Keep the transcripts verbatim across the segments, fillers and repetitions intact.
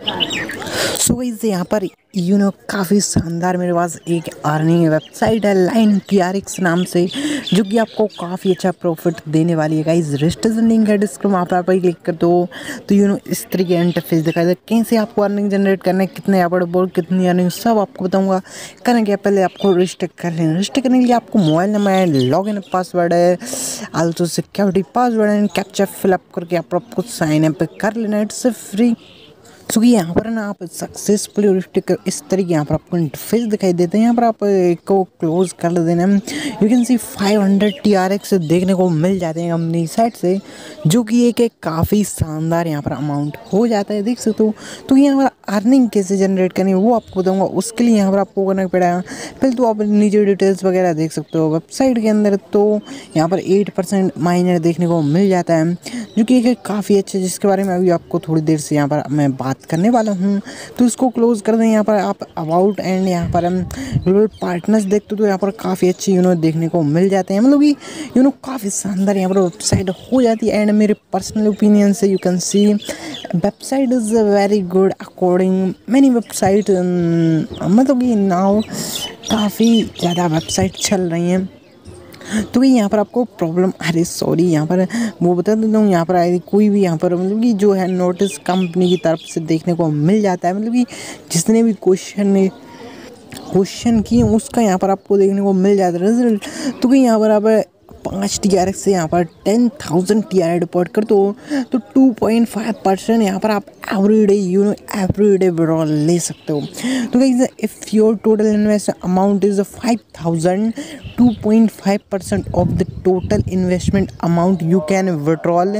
So guys यहाँ पर you know काफ़ी शानदार मेरे पास एक अर्निंग वेबसाइट है लाइन टी आर एक्स नाम से, जो कि आपको काफ़ी अच्छा प्रॉफिट देने वाली है गाइस। रजिस्ट्रेशन लिंक है डिस्क्रिप्शन, वहाँ पर आप क्लिक कर दो तो यू नो इस तरीके इंटरफेस दिखाई दे। कैसे आपको अर्निंग जनरेट करना है, कितने यहाँ पर बोल कितनी अर्निंग, सब आपको बताऊँगा। करना क्या, पहले आपको रजिस्टर कर लेना। रजिस्टर करने के लिए आपको मोबाइल नंबर है, लॉग इन पासवर्ड है, आल्सो सिक्योरिटी पासवर्ड है, कैप्चा फिलअप करके आप आपको साइन अप कर लेना। It's free. सो so, यहाँ पर ना आप सक्सेसफुली रजिस्टर इस तरीके यहाँ पर आपको इंटरफेस दिखाई देते हैं। यहाँ पर आप को क्लोज कर देना। You can see five hundred T R X देखने को मिल जाते हैं कंपनी साइड से, जो कि एक एक काफ़ी शानदार यहाँ पर अमाउंट हो जाता है, देख सकते हो। तो यहाँ पर अर्निंग कैसे जनरेट करनी है वो आपको बताऊँगा। उसके लिए यहाँ पर आपको करना पड़ेगा, पहले तो आप नीचे डिटेल्स वगैरह देख सकते हो वेबसाइट के अंदर। तो यहाँ पर एट परसेंट माइनर देखने को मिल जाता है, जो कि एक काफ़ी अच्छा, जिसके बारे में अभी आपको थोड़ी देर से यहाँ पर मैं बात करने वाला हूँ। तो इसको क्लोज कर दें। यहाँ पर आप अबाउट एंड यहाँ पर हम ग्लोबल पार्टनर्स देखते हो तो यहाँ पर काफ़ी अच्छे यू नो देखने को मिल जाते हैं, मतलब कि यू नो काफ़ी शानदार यहाँ पर वेबसाइट हो जाती है। एंड मेरे पर्सनल ओपिनियन से you can see website is very good according many website, मतलब कि नाउ काफ़ी ज़्यादा वेबसाइट चल रही हैं। तो भाई यहाँ पर आपको प्रॉब्लम, अरे सॉरी यहाँ पर वो बता देता हूँ, यहाँ पर आई कोई भी यहाँ पर मतलब कि जो है नोटिस कंपनी की तरफ से देखने को मिल जाता है, मतलब कि जिसने भी क्वेश्चन ने क्वेश्चन किए उसका यहाँ पर आपको देखने को मिल जाता है रिजल्ट। तो कहीं यहाँ पर आप पाँच टी आर एक्स से यहाँ पर ten thousand T R deposit कर दो तो टू पॉइंट फाइव परसेंट यहाँ पर आप every day you know every day withdrawal ले सकते हो। तो guys if your total invest amount is five thousand, two point five percent of the total investment amount you can withdrawal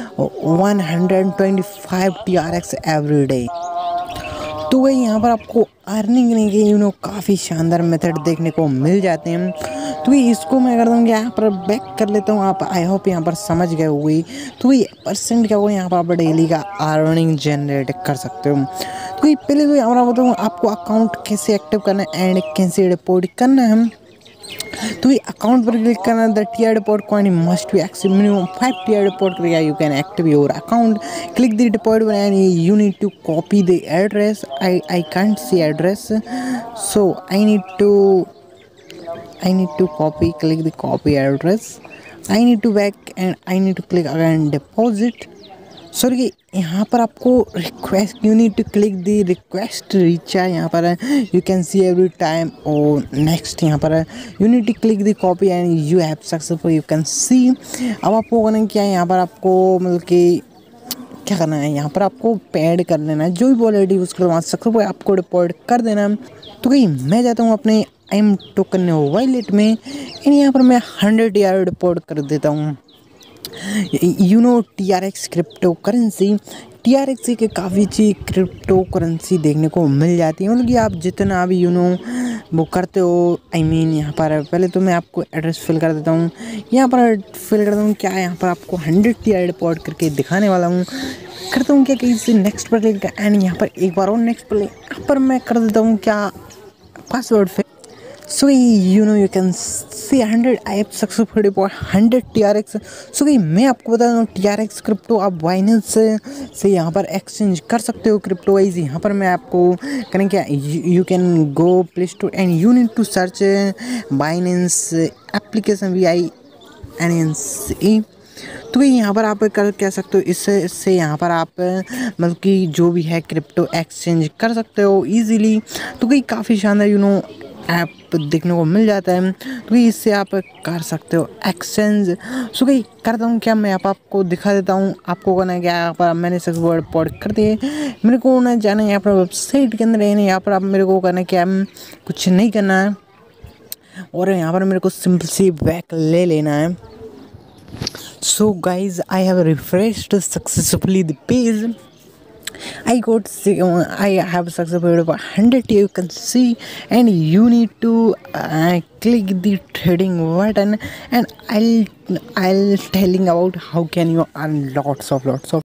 one hundred twenty five T R X every day. तो वही यहाँ पर आपको earning करने के you know काफ़ी शानदार method देखने को मिल जाते हैं। तो ये इसको मैं करता हूँ कि यहाँ पर बैक कर लेता हूँ। आप आई होप यहाँ पर समझ गए हुई। तो ये परसेंट क्या हुआ, यहाँ पर आप डेली का अर्निंग जनरेट कर सकते हो। तो ये पहले तो यहाँ पर बताऊँ आपको अकाउंट कैसे एक्टिव करना है एंड कैसे डिपॉजिट करना है। तो ये अकाउंट पर क्लिक करना, the T R deposit coin must be active, minimum five T R deposit करेगा you can active your account. Click the deposit and you need to copy the address. I I can't see address, so I need to I need to copy, click the copy address. I need to back and I need to click again deposit. Sorry यहाँ पर आपको request, you need to click the request recharge, यहाँ पर you can see every time. और next यहाँ पर you need to click the copy and you have successful, you can see. अब आपको करना क्या है, यहाँ पर आपको मतलब कि क्या करना है, यहाँ पर आपको पेड कर लेना है, जो भी वॉलेट यूज़ करो वहाँ सक्सेसफुल आपको डिपॉजिट कर देना है। तो कहीं मैं जाता हूँ अपने एम टोकन वॉलेट में एंड यहाँ पर मैं हंड्रेड टी आर डिपॉजिट कर देता हूँ। You know T R X crypto currency, T R X के काफ़ी अच्छी क्रिप्टो करेंसी देखने को मिल जाती है, मतलब कि आप जितना भी यू नो वो करते हो। आई I मीन mean, यहाँ पर पहले तो मैं आपको एड्रेस फिल कर देता हूँ। यहाँ पर फिल करता हूँ क्या है, यहाँ पर आपको हंड्रेड टी आर डिपॉजिट करके दिखाने वाला हूँ। करता हूँ क्या कि इसे नेक्स्ट पर क्लिक एंड यहाँ पर एक बार और नेक्स्ट पर यहाँ पर मैं कर देता हूँ क्या password fill. So you know you can see hundred I F successful deposit hundred T R X. So गई मैं आपको बता दूँ टी आर एक्स क्रिप्टो आप बाइनेंस से, से यहाँ पर एक्सचेंज कर सकते हो क्रिप्टो वाइज। यहाँ पर मैं आपको करें क्या, you can go play store and you need to search Binance application V I N N C. तो भाई यहाँ पर आप कर क्या सकते हो, इससे इससे यहाँ पर आप मतलब कि जो भी है क्रिप्टो एक्सचेंज कर सकते हो इजीली। तो कहीं काफ़ी शानदार यू नो ऐप देखने को मिल जाता है, तो इससे आप कर सकते हो एक्सचेंज। सो कहीं करता हूँ क्या, मैं आप आपको दिखा देता हूँ। आपको करना है क्या, यहाँ पर मैंने सक्सेस वर्ड पॉड कर दिए। मेरे को ना जाना है यहाँ पर वेबसाइट के अंदर, यानी यहाँ पर आप मेरे को करना है क्या, कुछ नहीं करना है और यहाँ पर मेरे को सिंपल सी बैक ले लेना है। So guys, I have refreshed successfully the page. I got I have successfully one hundred, you can see, and you need to uh, click the trading button and I'll I'll telling about how can you earn lots of lots of